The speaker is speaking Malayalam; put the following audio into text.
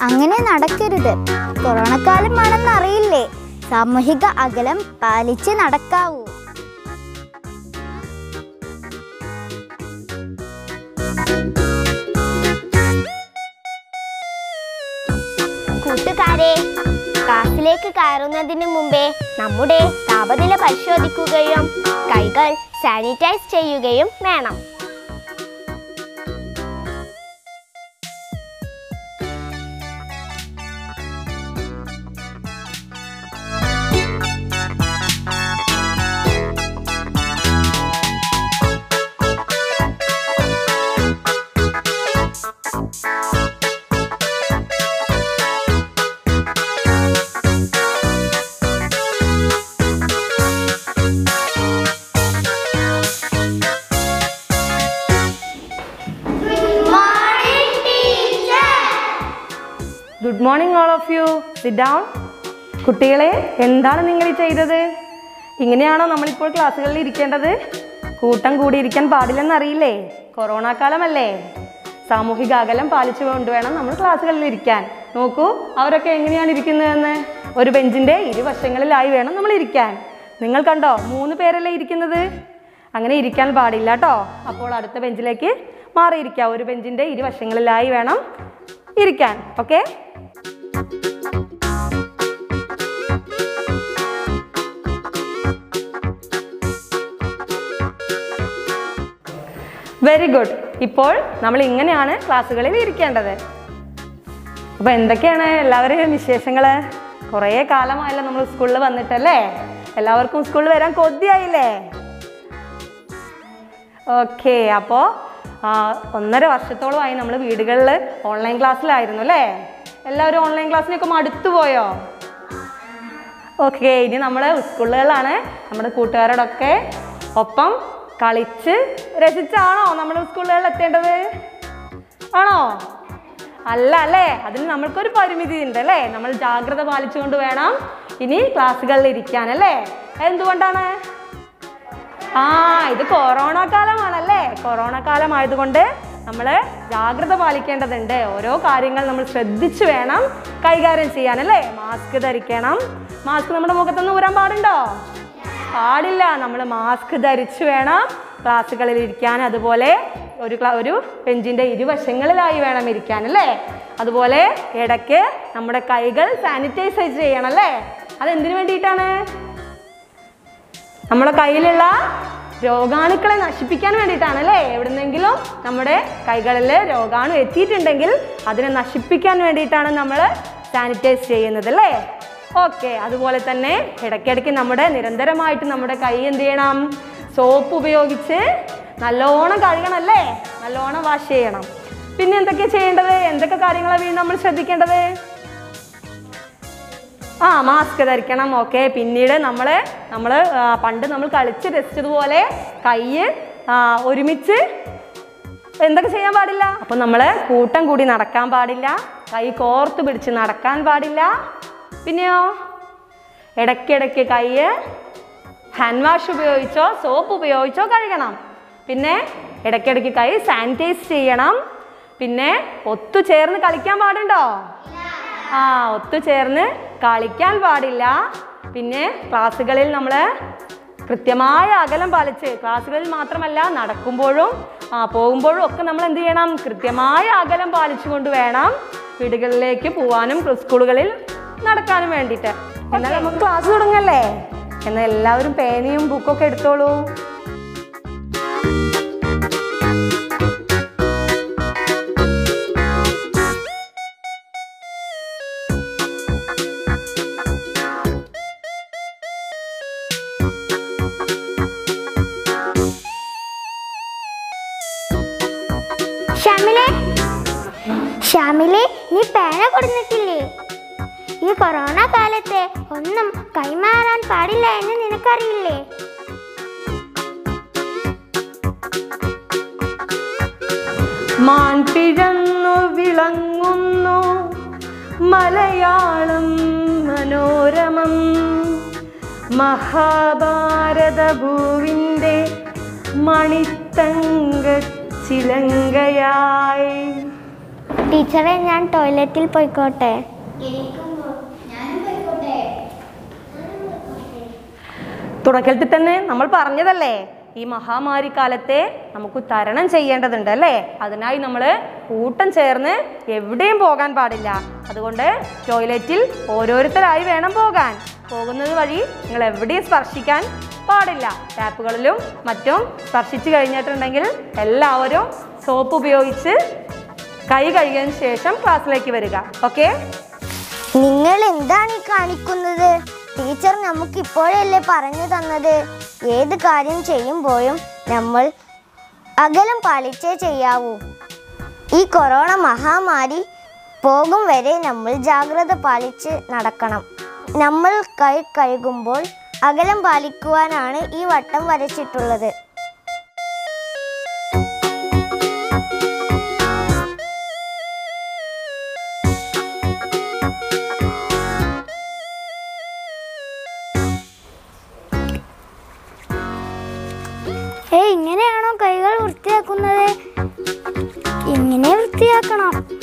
അങ്ങനെ നടക്കരുത്. കൊറോണ കാലമാണെന്ന് അറിയില്ലേ? സാമൂഹിക അകലം പാലിച്ച് നടക്കാവൂ. കൂട്ടുകാരെ, ക്ലാസ്സിലേക്ക് കയറുന്നതിന് മുമ്പേ നമ്മുടെ താപനില പരിശോധിക്കുകയും കൈകൾ സാനിറ്റൈസ് ചെയ്യുകയും വേണം. Good morning all of you. Sit down. കുട്ടികളെ, എന്താണ് നിങ്ങൾ ചെയ്തത്? ഇങ്ങനെയാണോ നമ്മളിപ്പോൾ ക്ലാസ്സുകളിൽ ഇരിക്കേണ്ടത്? കൂട്ടം കൂടിയിരിക്കാൻ പാടില്ലെന്നറിയില്ലേ? കൊറോണ കാലമല്ലേ? സാമൂഹിക അകലം പാലിച്ചുകൊണ്ട് വേണം നമ്മൾ ക്ലാസ്സുകളിൽ ഇരിക്കാൻ. നോക്കൂ, അവരൊക്കെ എങ്ങനെയാണ് ഇരിക്കുന്നതെന്ന്. ഒരു ബെഞ്ചിൻ്റെ ഇരുവശങ്ങളിലായി വേണം നമ്മൾ ഇരിക്കാൻ. നിങ്ങൾ കണ്ടോ, 3 പേരല്ലേ ഇരിക്കുന്നത്? അങ്ങനെ ഇരിക്കാൻ പാടില്ല കേട്ടോ. അപ്പോൾ അടുത്ത ബെഞ്ചിലേക്ക് മാറിയിരിക്കുക. ഒരു ബെഞ്ചിൻ്റെ ഇരുവശങ്ങളിലായി വേണം ഇരിക്കാൻ. ഓക്കെ? Very good. ഇപ്പോൾ നമ്മൾ ഇങ്ങനെയാണ് ക്ലാസ്സുകളിൽ ഇരിക്കേണ്ടത്. അപ്പോൾ എന്തൊക്കെയാണ് എല്ലാവരുടെയും വിശേഷങ്ങൾ? കുറേ കാലമായല്ലോ നമ്മൾ സ്കൂളിൽ വന്നിട്ടല്ലേ? എല്ലാവർക്കും സ്കൂളിൽ വരാൻ കൊതിയായില്ലേ? ഓക്കെ. അപ്പോൾ 1.5 വർഷത്തോളമായി നമ്മൾ വീടുകളിൽ ഓൺലൈൻ ക്ലാസ്സിലായിരുന്നു അല്ലേ? എല്ലാവരും ഓൺലൈൻ ക്ലാസ്സിനൊക്കെ മടുത്തു പോയോ? ഓക്കെ. ഇനി നമ്മൾ സ്കൂളുകളിലാണ് നമ്മുടെ കൂട്ടുകാരോടൊക്കെ ഒപ്പം കളിച്ച് രസിച്ചാണോ നമ്മൾ സ്കൂളുകളിൽ എത്തേണ്ടത്? ആണോ? അല്ല അല്ലേ? അതിന് നമ്മൾക്കൊരു പരിമിതി ഉണ്ട് അല്ലേ? നമ്മൾ ജാഗ്രത പാലിച്ചുകൊണ്ട് വേണം ഇനി ക്ലാസ്സുകളിൽ ഇരിക്കാനല്ലേ? എന്തുകൊണ്ടാണ്? ഇത് കൊറോണ കാലമാണല്ലേ? കൊറോണ കാലമായതുകൊണ്ട് നമ്മൾ ജാഗ്രത പാലിക്കേണ്ടതുണ്ട്. ഓരോ കാര്യങ്ങൾ നമ്മൾ ശ്രദ്ധിച്ച് വേണം കൈകാര്യം ചെയ്യാനല്ലേ? മാസ്ക് ധരിക്കണം. മാസ്ക് നമ്മുടെ മുഖത്തൊന്നും ഊരാൻ പാടുണ്ടോ? പാടില്ല. നമ്മൾ മാസ്ക് ധരിച്ച് വേണം ക്ലാസ്സുകളിൽ ഇരിക്കാൻ. അതുപോലെ ഒരു ബെഞ്ചിൻ്റെ ഇരുവശങ്ങളിലായി വേണം ഇരിക്കാൻ അല്ലേ? അതുപോലെ ഇടയ്ക്ക് നമ്മുടെ കൈകൾ സാനിറ്റൈസ് ചെയ്യണം അല്ലേ? അതെന്തിനു വേണ്ടിയിട്ടാണ്? നമ്മുടെ കയ്യിലുള്ള രോഗാണുക്കളെ നശിപ്പിക്കാൻ വേണ്ടിയിട്ടാണ് അല്ലേ? എവിടുന്നെങ്കിലും നമ്മുടെ കൈകളിൽ രോഗാണു എത്തിയിട്ടുണ്ടെങ്കിൽ അതിനെ നശിപ്പിക്കാൻ വേണ്ടിയിട്ടാണ് നമ്മൾ സാനിറ്റൈസ് ചെയ്യുന്നത് അല്ലേ? ഓക്കെ. അതുപോലെ തന്നെ ഇടയ്ക്കിടയ്ക്ക് നിരന്തരമായിട്ട് നമ്മുടെ കൈ എന്ത് ചെയ്യണം? സോപ്പ് ഉപയോഗിച്ച് നല്ലോണം കഴുകണം അല്ലേ? നല്ലോണം വാഷ് ചെയ്യണം. പിന്നെ എന്തൊക്കെയാണ് ചെയ്യേണ്ടത്? എന്തൊക്കെ കാര്യങ്ങളാണ് നമ്മൾ ശ്രദ്ധിക്കേണ്ടത്? മാസ്ക് ധരിക്കണം. ഓക്കെ. പിന്നീട് പണ്ട് നമ്മൾ കളിച്ച് രസിച്ചതുപോലെ കൈ ഒരുമിച്ച് എന്തൊക്കെ ചെയ്യാൻ പാടില്ല? അപ്പോൾ നമ്മൾ കൂട്ടം കൂടി നടക്കാൻ പാടില്ല. കൈ കോർത്ത് പിടിച്ച് നടക്കാൻ പാടില്ല. പിന്നെയോ ഇടയ്ക്കിടയ്ക്ക് കൈ ഹാൻഡ് വാഷ് ഉപയോഗിച്ചോ സോപ്പ് ഉപയോഗിച്ചോ കഴുകണം. പിന്നെ ഇടയ്ക്കിടയ്ക്ക് കൈ സാനിറ്റൈസ് ചെയ്യണം. പിന്നെ ഒത്തുചേർന്ന് കളിക്കാൻ പാടുണ്ടോ? ഒത്തുചേർന്ന് കളിക്കാൻ പാടില്ല. പിന്നെ ക്ലാസ്സുകളിൽ നമ്മൾ കൃത്യമായ അകലം പാലിച്ച്, ക്ലാസ്സുകളിൽ മാത്രമല്ല നടക്കുമ്പോഴും പോകുമ്പോഴും ഒക്കെ നമ്മൾ എന്ത് ചെയ്യണം? കൃത്യമായ അകലം പാലിച്ചുകൊണ്ട് വേണം വീടുകളിലേക്ക് പോകാനും സ്കൂളുകളിൽ നടക്കാനും വേണ്ടിയിട്ട്. എന്നാൽ നമുക്ക് ക്ലാസ് തുടങ്ങല്ലേ? എന്നാൽ എല്ലാവരും പേനയും ബുക്കൊക്കെ എടുത്തോളൂ. ഷാമിലെ, നീ പേന കൊടുത്തിട്ടില്ലേ? ഈ കൊറോണ കാലത്ത് ഒന്നും കൈമാറാൻ പാടില്ല എന്ന് നിനക്കറിയില്ലേ? മാൻപിഴന്നു വിളങ്ങുന്നു മലയാളം മനോരമം, മഹാഭാരത ഭൂവിൻ്റെ മണിത്തങ്ക ചിലങ്കയായി. ടീച്ചറെ, ഞാൻ ടോയ്ലറ്റിൽ പോയിക്കോട്ടെ? തുടക്കത്തിൽ തന്നെ നമ്മൾ പറഞ്ഞതല്ലേ, ഈ മഹാമാരി കാലത്തെ നമുക്ക് തരണം ചെയ്യേണ്ടതുണ്ട് അല്ലേ? അതിനായി നമ്മൾ കൂട്ടം ചേർന്ന് എവിടെയും പോകാൻ പാടില്ല. അതുകൊണ്ട് ടോയ്ലറ്റിൽ ഓരോരുത്തരായി വേണം പോകാൻ. പോകുന്നത് വഴി നിങ്ങൾ എവിടെയും സ്പർശിക്കാൻ പാടില്ല. ടാപ്പുകളിലും മറ്റും സ്പർശിച്ചു കഴിഞ്ഞിട്ടുണ്ടെങ്കിൽ എല്ലാവരും സോപ്പ് ഉപയോഗിച്ച് കൈ കഴുകിയതിന് ശേഷം ക്ലാസ്സിലേക്ക് വരിക. ഓക്കെ? നിങ്ങൾ എന്താണ് ഈ കാണിക്കുന്നത്? ടീച്ചർ നമുക്ക് ഇപ്പോഴല്ലേ പറഞ്ഞു തന്നത് ഏത് കാര്യം ചെയ്യുമ്പോഴും നമ്മൾ അകലം പാലിച്ചേ ചെയ്യാവൂ. ഈ കൊറോണ മഹാമാരി പോകും വരെ നമ്മൾ ജാഗ്രത പാലിച്ച് നടക്കണം. നമ്മൾ കൈ കഴുകുമ്പോൾ അകലം പാലിക്കുവാനാണ് ഈ വട്ടം വരച്ചിട്ടുള്ളത്. ഇങ്ങനെയാണോ കൈകൾ വൃത്തിയാക്കുന്നത്? ഇങ്ങനെ വൃത്തിയാക്കണം.